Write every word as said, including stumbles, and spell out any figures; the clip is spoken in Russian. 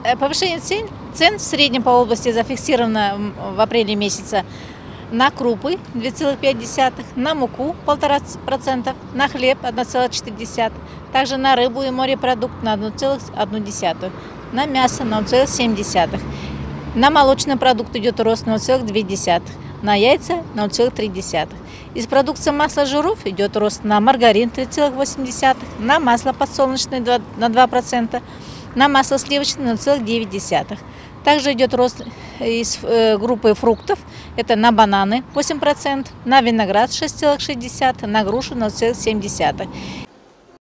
Повышение цен, цен в среднем по области зафиксировано в апреле месяце на крупы две целых пять десятых, на муку полтора процента, на хлеб одна целая четыре десятых, также на рыбу и морепродукт на одну целую одну десятую, на мясо на ноль целых семь десятых, на молочный продукт идет рост ноль целых две десятых, на яйца ноль целых три десятых. Из продукции масла жиров идет рост на маргарин три целых восемь десятых, на масло подсолнечное на два процента, на масло сливочное ноль целых девять десятых. Также идет рост из группы фруктов, это на бананы восемь процентов, на виноград шесть целых шесть десятых, на грушу ноль целых семь десятых.